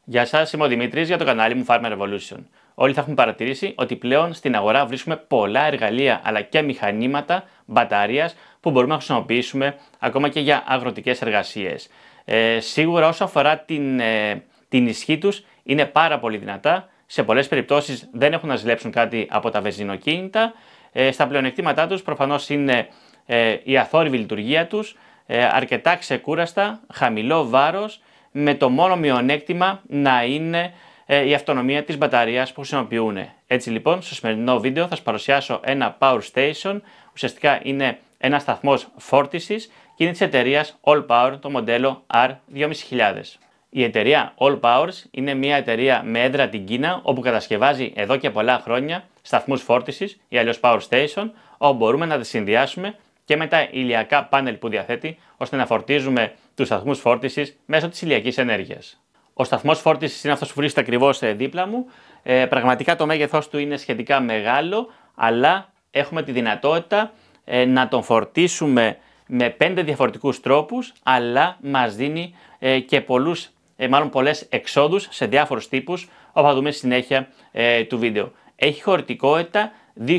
Γεια σας, είμαι ο Δημήτρης για το κανάλι μου Farmer Revolution. Όλοι θα έχουμε παρατηρήσει ότι πλέον στην αγορά βρίσκουμε πολλά εργαλεία αλλά και μηχανήματα μπαταρίας που μπορούμε να χρησιμοποιήσουμε ακόμα και για αγροτικές εργασίες. Σίγουρα όσο αφορά την ισχύ τους είναι πάρα πολύ δυνατά. Σε πολλές περιπτώσεις δεν έχουν να ζηλέψουν κάτι από τα βενζινοκίνητα. Στα πλεονεκτήματά τους προφανώς είναι η αθόρυβη λειτουργία τους, αρκετά ξεκούραστα, χαμηλό βάρος, με το μόνο μειονέκτημα να είναι η αυτονομία της μπαταρίας που χρησιμοποιούν. Έτσι λοιπόν, στο σημερινό βίντεο θα σας παρουσιάσω ένα Power Station, ουσιαστικά είναι ένα σταθμός φόρτισης και είναι της εταιρείας All Power, το μοντέλο R2500. Η εταιρεία All Powers είναι μια εταιρεία με έδρα την Κίνα, όπου κατασκευάζει εδώ και πολλά χρόνια σταθμούς φόρτισης ή αλλιώς Power Station, όπου μπορούμε να τις συνδυάσουμε και με τα ηλιακά πάνελ που διαθέτει, ώστε να φορτίζουμε τους σταθμούς φόρτισης μέσω της ηλιακής ενέργειας. Ο σταθμός φόρτισης είναι αυτός που βρίσκεται ακριβώς δίπλα μου. Πραγματικά το μέγεθός του είναι σχετικά μεγάλο, αλλά έχουμε τη δυνατότητα να τον φορτίσουμε με 5 διαφορετικούς τρόπους, αλλά μας δίνει και πολλές εξόδους σε διάφορους τύπους, όπως θα δούμε στη συνέχεια του βίντεο. Έχει χωρητικότητα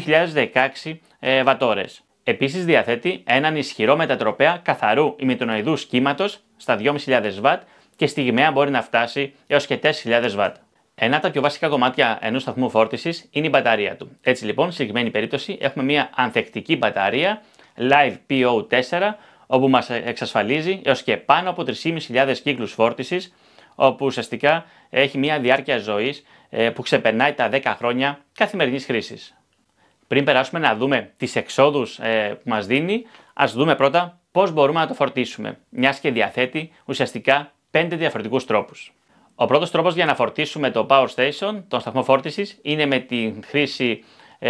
2016 βατόρες. Επίσης διαθέτει έναν ισχυρό μετατροπέα καθαρού ημιτρονοειδούς κύματος στα 2.500 W και στιγμιαία μπορεί να φτάσει έως και 4.000 W. Ένα από τα πιο βασικά κομμάτια ενός σταθμού φόρτισης είναι η μπαταρία του. Έτσι λοιπόν, στη συγκεκριμένη περίπτωση έχουμε μια ανθεκτική μπαταρία Live PO4, όπου μας εξασφαλίζει έως και πάνω από 3.500 κύκλους φόρτισης, όπου ουσιαστικά έχει μια διάρκεια ζωής που ξεπερνάει τα 10 χρόνια καθημερινής χρήσης. Πριν περάσουμε να δούμε τις εξόδους που μας δίνει, ας δούμε πρώτα πώς μπορούμε να το φορτίσουμε, μιας και διαθέτει ουσιαστικά 5 διαφορετικούς τρόπους. Ο πρώτος τρόπος για να φορτίσουμε το Power Station, τον σταθμό φόρτισης, είναι με τη χρήση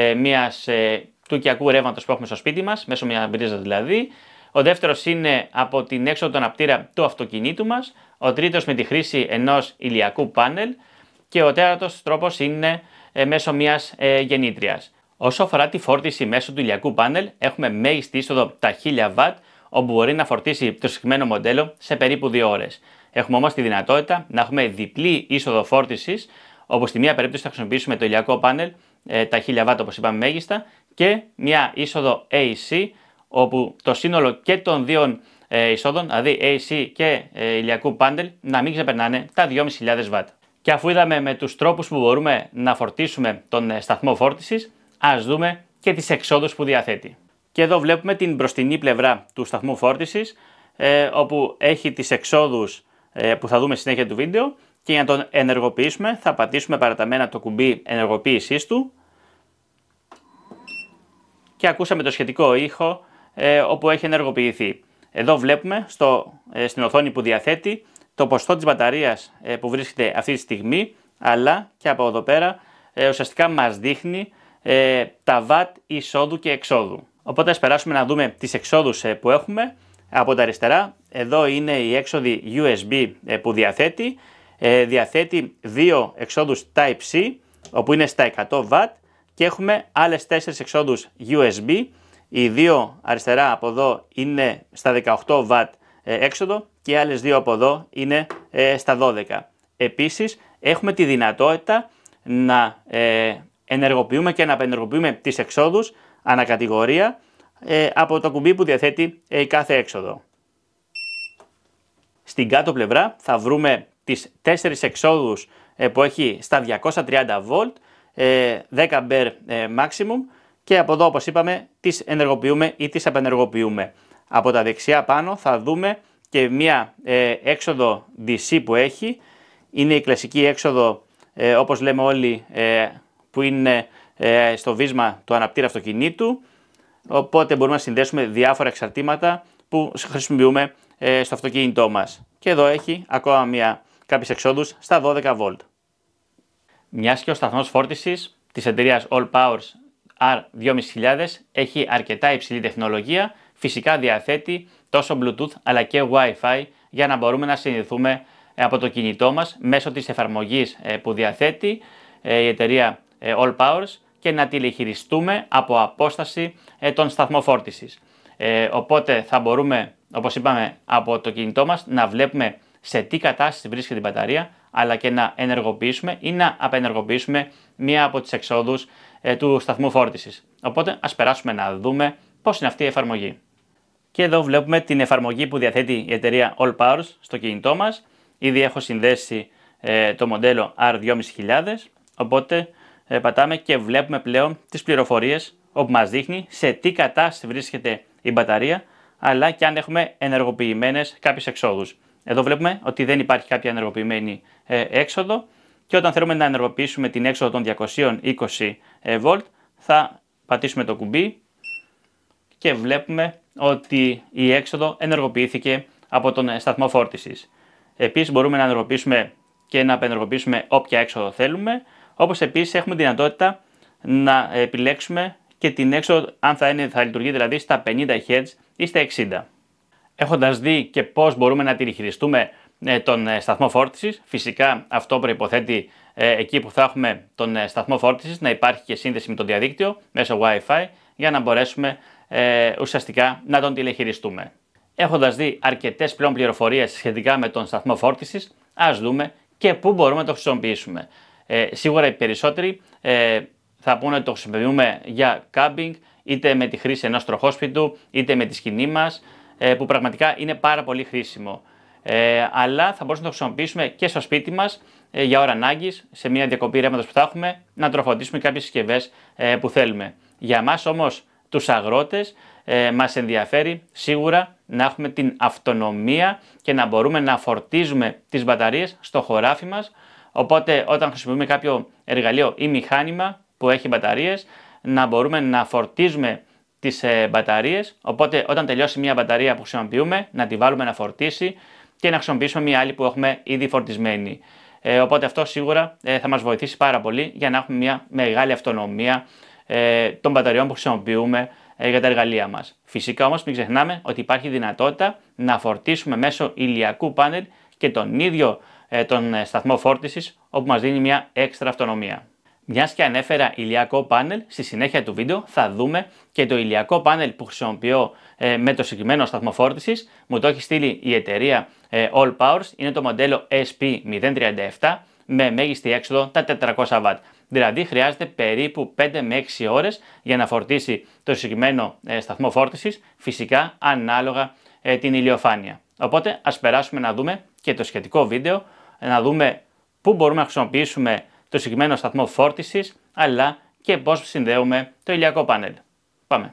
του οικιακού ρεύματος που έχουμε στο σπίτι μας, μέσω μια μπρίζα δηλαδή. Ο δεύτερος είναι από την έξοδο του αναπτήρα του αυτοκινήτου μας. Ο τρίτος με τη χρήση ενός ηλιακού πάνελ. Και ο τέταρτος τρόπος είναι μέσω μιας γεννήτριας. Όσο αφορά τη φόρτιση μέσω του ηλιακού πάνελ, έχουμε μέγιστη είσοδο τα 1000 W, όπου μπορεί να φορτίσει το συγκεκριμένο μοντέλο σε περίπου 2 ώρες. Έχουμε όμως τη δυνατότητα να έχουμε διπλή είσοδο φόρτισης, όπου στη μία περίπτωση θα χρησιμοποιήσουμε το ηλιακό πάνελ, τα 1000 W όπως είπαμε μέγιστα, και μια είσοδο AC, όπου το σύνολο και των δύο εισόδων, δηλαδή AC και ηλιακού πάνελ, να μην ξεπερνάνε τα 2.500 W. Και αφού είδαμε με τους τρόπους που μπορούμε να φορτίσουμε τον σταθμό φόρτισης, ας δούμε και τις εξόδους που διαθέτει. Και εδώ βλέπουμε την μπροστινή πλευρά του σταθμού φόρτισης, όπου έχει τις εξόδους που θα δούμε στη συνέχεια του βίντεο, και για να τον ενεργοποιήσουμε θα πατήσουμε παραταμένα το κουμπί ενεργοποίησής του και ακούσαμε το σχετικό ήχο όπου έχει ενεργοποιηθεί. Εδώ βλέπουμε στην οθόνη που διαθέτει το ποσοστό της μπαταρίας που βρίσκεται αυτή τη στιγμή, αλλά και από εδώ πέρα ουσιαστικά μας δείχνει τα watt εισόδου και εξόδου. Οπότε ας περάσουμε να δούμε τις εξόδους που έχουμε. Από τα αριστερά, εδώ είναι η έξοδη USB που διαθέτει. Διαθέτει 2 εξόδους Type-C, όπου είναι στα 100 W, και έχουμε άλλες 4 εξόδους USB. Οι 2 αριστερά από εδώ είναι στα 18 W έξοδο και οι άλλες 2 από εδώ είναι στα 12. Επίσης, έχουμε τη δυνατότητα να ενεργοποιούμε και να απενεργοποιούμε τις εξόδους ανακατηγορία από το κουμπί που διαθέτει κάθε έξοδο. Στην κάτω πλευρά θα βρούμε τις 4 εξόδους που έχει στα 230V, 10 A maximum, και από εδώ, όπως είπαμε, τις ενεργοποιούμε ή τις απενεργοποιούμε. Από τα δεξιά πάνω θα δούμε και μία έξοδο DC που έχει. Είναι η κλασική έξοδο, όπως λέμε όλοι, που είναι στο βίσμα του αναπτήρα αυτοκινήτου. Οπότε μπορούμε να συνδέσουμε διάφορα εξαρτήματα που χρησιμοποιούμε στο αυτοκίνητό μας. Και εδώ έχει ακόμα κάποιες εξόδους στα 12V. Μιας και ο σταθμός φόρτισης της εταιρείας All Powers R2500 έχει αρκετά υψηλή τεχνολογία, φυσικά διαθέτει τόσο Bluetooth αλλά και Wi-Fi για να μπορούμε να συνδεθούμε από το κινητό μας μέσω της εφαρμογής που διαθέτει η εταιρεία All Powers και να τηλεχειριστούμε από απόσταση τον σταθμό φόρτισης. Οπότε θα μπορούμε, όπως είπαμε, από το κινητό μας να βλέπουμε σε τι κατάσταση βρίσκεται η μπαταρία, αλλά και να ενεργοποιήσουμε ή να απενεργοποιήσουμε μία από τις εξόδους του σταθμού φόρτισης. Οπότε ας περάσουμε να δούμε πώς είναι αυτή η εφαρμογή. Και εδώ βλέπουμε την εφαρμογή που διαθέτει η εταιρεία All Powers στο κινητό μας. Ήδη έχω συνδέσει το μοντέλο R2500, οπότε πατάμε και βλέπουμε πλέον τις πληροφορίες όπου μας δείχνει σε τι κατάσταση βρίσκεται η μπαταρία, αλλά και αν έχουμε ενεργοποιημένες κάποιες εξόδους. Εδώ βλέπουμε ότι δεν υπάρχει κάποια ενεργοποιημένη έξοδο και όταν θέλουμε να ενεργοποιήσουμε την έξοδο των 220 V θα πατήσουμε το κουμπί και βλέπουμε ότι η έξοδο ενεργοποιήθηκε από τον σταθμό φόρτισης. Επίσης μπορούμε να ενεργοποιήσουμε και να απενεργοποιήσουμε όποια έξοδο θέλουμε, όπως επίσης έχουμε δυνατότητα να επιλέξουμε και την έξοδο αν θα λειτουργεί δηλαδή στα 50 Hz ή στα 60. Έχοντας δει και πώς μπορούμε να τη διαχειριστούμε τον σταθμό φόρτισης, φυσικά αυτό προϋποθέτει εκεί που θα έχουμε τον σταθμό φόρτισης να υπάρχει και σύνδεση με το διαδίκτυο μέσω Wi-Fi για να μπορέσουμε ουσιαστικά να τον τηλεχειριστούμε. Έχοντας δει αρκετές πλέον πληροφορίες σχετικά με τον σταθμό φόρτισης, ας δούμε και πού μπορούμε να το χρησιμοποιήσουμε. Σίγουρα οι περισσότεροι θα πούνε ότι το χρησιμοποιούμε για κάμπινγκ, είτε με τη χρήση ενός τροχόσπιτου, είτε με τη σκηνή μας, που πραγματικά είναι πάρα πολύ χρήσιμο. Αλλά θα μπορούσαμε να το χρησιμοποιήσουμε και στο σπίτι μας για ώρα ανάγκης, σε μια διακοπή ρεύματος που θα έχουμε, να τροφοδοτήσουμε κάποιες συσκευές που θέλουμε. Για εμάς όμως τους αγρότες μας ενδιαφέρει σίγουρα να έχουμε την αυτονομία και να μπορούμε να φορτίζουμε τις μπαταρίες στο χωράφι μας, οπότε όταν χρησιμοποιούμε κάποιο εργαλείο ή μηχάνημα που έχει μπαταρίες, να μπορούμε να φορτίζουμε τις μπαταρίες, οπότε όταν τελειώσει μια μπαταρία που χρησιμοποιούμε να τη βάλουμε να φορτίσει και να χρησιμοποιήσουμε μια άλλη που έχουμε ήδη φορτισμένη. Οπότε αυτό σίγουρα θα μας βοηθήσει πάρα πολύ για να έχουμε μια μεγάλη αυτονομία των μπαταριών που χρησιμοποιούμε για τα εργαλεία μας. Φυσικά όμως μην ξεχνάμε ότι υπάρχει δυνατότητα να φορτίσουμε μέσω ηλιακού πάνελ και τον ίδιο τον σταθμό φόρτισης, όπου μας δίνει μια έξτρα αυτονομία. Μιας και ανέφερα ηλιακό πάνελ, στη συνέχεια του βίντεο θα δούμε και το ηλιακό πάνελ που χρησιμοποιώ με το συγκεκριμένο σταθμό φόρτισης. Μου το έχει στείλει η εταιρεία All Powers, είναι το μοντέλο SP037 με μέγιστη έξοδο τα 400W. Δηλαδή χρειάζεται περίπου 5 με 6 ώρες για να φορτίσει το συγκεκριμένο σταθμό φόρτισης, φυσικά ανάλογα την ηλιοφάνεια. Οπότε ας περάσουμε να δούμε και το σχετικό βίντεο, να δούμε πού μπορούμε να χρησιμοποιήσουμε το συγκεκριμένο σταθμό φόρτισης, αλλά και πώς συνδέουμε το ηλιακό πάνελ. Πάμε!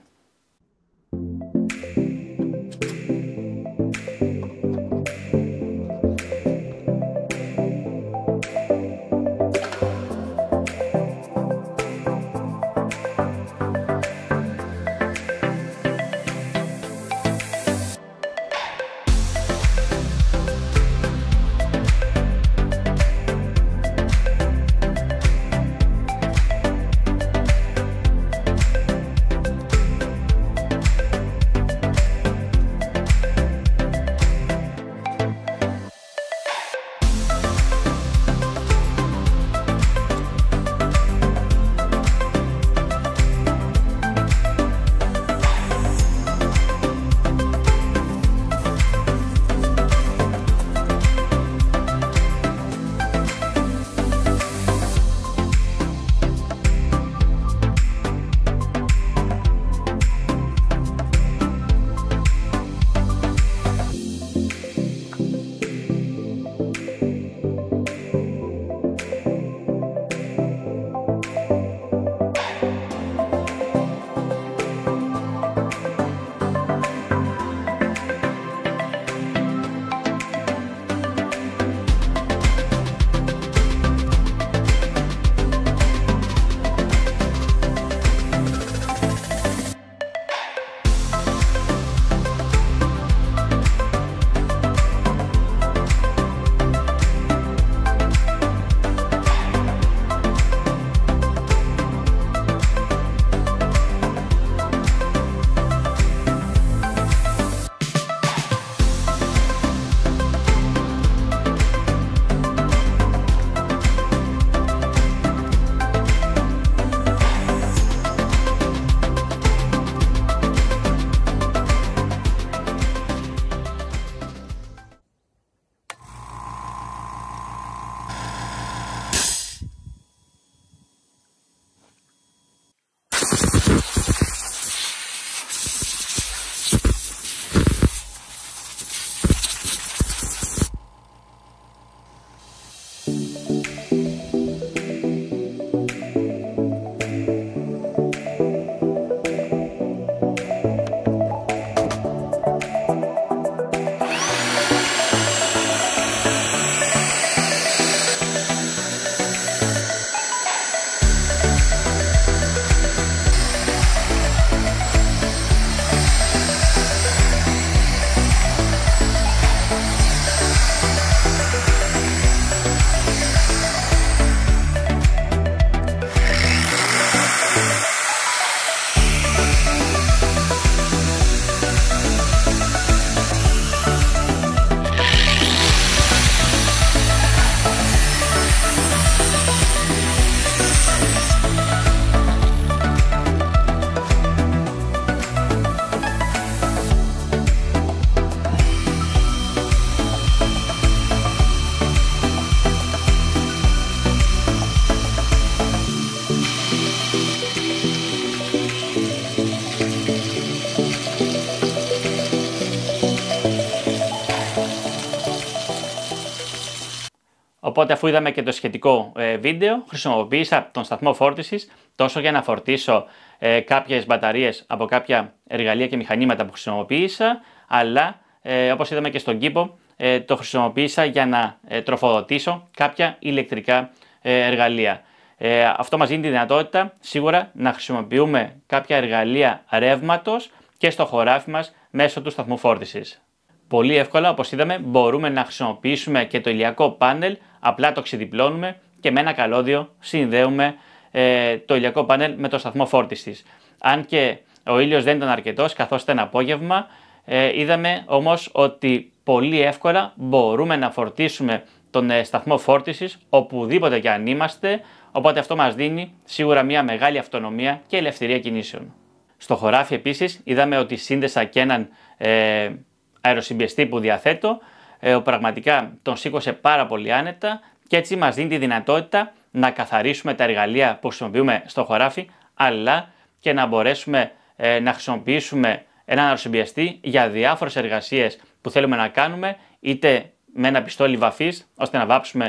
Οπότε, αφού είδαμε και το σχετικό βίντεο, χρησιμοποίησα τον σταθμό φόρτισης τόσο για να φορτίσω κάποιες μπαταρίες από κάποια εργαλεία και μηχανήματα που χρησιμοποίησα, αλλά όπως είδαμε και στον κήπο, το χρησιμοποίησα για να τροφοδοτήσω κάποια ηλεκτρικά εργαλεία. Αυτό μας δίνει τη δυνατότητα σίγουρα να χρησιμοποιούμε κάποια εργαλεία ρεύματος και στο χωράφι μας μέσω του σταθμού φόρτισης. Πολύ εύκολα, όπως είδαμε, μπορούμε να χρησιμοποιήσουμε και το ηλιακό πάνελ, απλά το ξεδιπλώνουμε και με ένα καλώδιο συνδέουμε το ηλιακό πάνελ με το σταθμό φόρτισης. Αν και ο ήλιος δεν ήταν αρκετός, καθώς ήταν απόγευμα, είδαμε όμως ότι πολύ εύκολα μπορούμε να φορτίσουμε τον σταθμό φόρτισης οπουδήποτε και αν είμαστε, οπότε αυτό μας δίνει σίγουρα μια μεγάλη αυτονομία και ελευθερία κινήσεων. Στο χωράφι επίσης είδαμε ότι σύνδεσα και έναν αεροσυμπιεστή που διαθέτω, πραγματικά τον σήκωσε πάρα πολύ άνετα και έτσι μας δίνει τη δυνατότητα να καθαρίσουμε τα εργαλεία που χρησιμοποιούμε στο χωράφι, αλλά και να μπορέσουμε να χρησιμοποιήσουμε έναν αεροσυμπιεστή για διάφορες εργασίες που θέλουμε να κάνουμε, είτε με ένα πιστόλι βαφής, ώστε να βάψουμε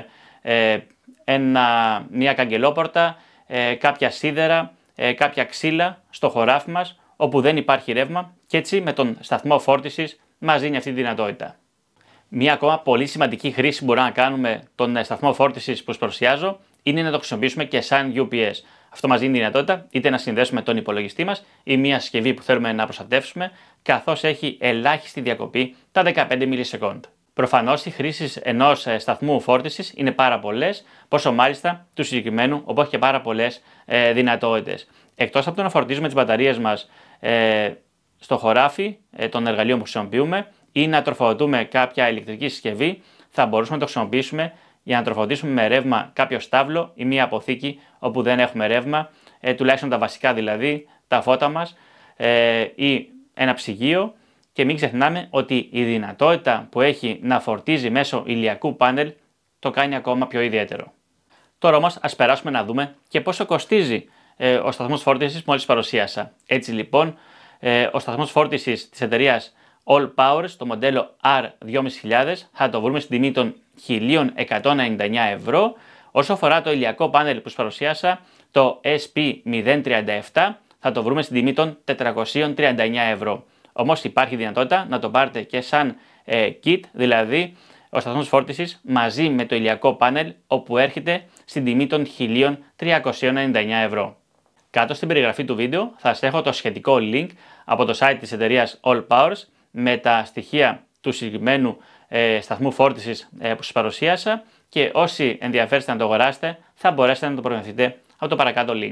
μια καγκελόπορτα, κάποια σίδερα, κάποια ξύλα στο χωράφι μας, όπου δεν υπάρχει ρεύμα, και έτσι με τον σταθμό φόρτισης μας δίνει αυτή τη δυνατότητα. Μία ακόμα πολύ σημαντική χρήση που μπορούμε να κάνουμε τον σταθμό φόρτισης που σας παρουσιάζω είναι να το χρησιμοποιήσουμε και σαν UPS. Αυτό μας δίνει τη δυνατότητα είτε να συνδέσουμε τον υπολογιστή μας ή μια συσκευή που θέλουμε να προστατεύσουμε, καθώς έχει ελάχιστη διακοπή τα 15 μιλισεκόντ. Προφανώς οι χρήσεις ενός σταθμού φόρτισης είναι πάρα πολλές, πόσο μάλιστα του συγκεκριμένου, όπου έχει και πάρα πολλές δυνατότητες. Εκτός από το να φορτίζουμε τις μπαταρίες μας στο χωράφι των εργαλείων που χρησιμοποιούμε ή να τροφοδοτούμε κάποια ηλεκτρική συσκευή, θα μπορούσαμε να το χρησιμοποιήσουμε για να τροφοδοτήσουμε με ρεύμα κάποιο στάβλο ή μια αποθήκη όπου δεν έχουμε ρεύμα, τουλάχιστον τα βασικά δηλαδή, τα φώτα μας ή ένα ψυγείο. Και μην ξεχνάμε ότι η δυνατότητα που έχει να φορτίζει μέσω ηλιακού πάνελ το κάνει ακόμα πιο ιδιαίτερο. Τώρα όμως ας περάσουμε να δούμε και πόσο κοστίζει ο σταθμός φόρτισης που μόλις παρουσίασα. Έτσι λοιπόν, ο σταθμός φόρτισης της εταιρείας All Powers, το μοντέλο R2500, θα το βρούμε στην τιμή των 1.199 ευρώ. Όσο αφορά το ηλιακό πάνελ που σας παρουσίασα, το SP037, θα το βρούμε στην τιμή των 439 ευρώ. Όμως υπάρχει δυνατότητα να το πάρετε και σαν kit, δηλαδή ο σταθμός φόρτισης μαζί με το ηλιακό πάνελ, όπου έρχεται στην τιμή των 1.399 ευρώ. Κάτω στην περιγραφή του βίντεο θα σας έχω το σχετικό link από το site της εταιρείας All Powers με τα στοιχεία του συγκεκριμένου σταθμού φόρτισης που σας παρουσίασα, και όσοι ενδιαφέρεστε να το αγοράσετε θα μπορέσετε να το προμηθευτείτε από το παρακάτω link.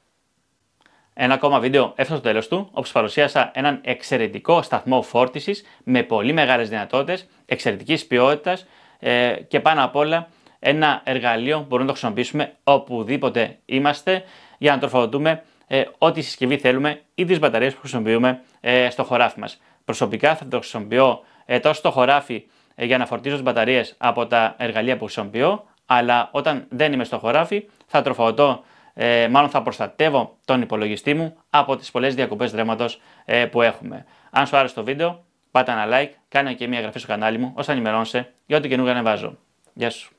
Ένα ακόμα βίντεο έφτασε στο τέλος του, όπου σας παρουσίασα έναν εξαιρετικό σταθμό φόρτισης με πολύ μεγάλες δυνατότητες, εξαιρετικής ποιότητας και πάνω απ' όλα ένα εργαλείο που μπορούμε να το χρησιμοποιήσουμε οπουδήποτε είμαστε για να τροφοδοτούμε ό,τι συσκευή θέλουμε ή τις μπαταρίες που χρησιμοποιούμε στο χωράφι μας. Προσωπικά θα το χρησιμοποιώ τόσο στο χωράφι για να φορτίζω τις μπαταρίες από τα εργαλεία που χρησιμοποιώ, αλλά όταν δεν είμαι στο χωράφι θα τροφοδοτώ, μάλλον θα προστατεύω τον υπολογιστή μου από τις πολλές διακοπές ρεύματος που έχουμε. Αν σου άρεσε το βίντεο, πάτε ένα like, κάνε και μια εγγραφή στο κανάλι μου ώστε να ενημερώνεσαι για ό,τι καινούργια ανεβάζω. Γεια σου!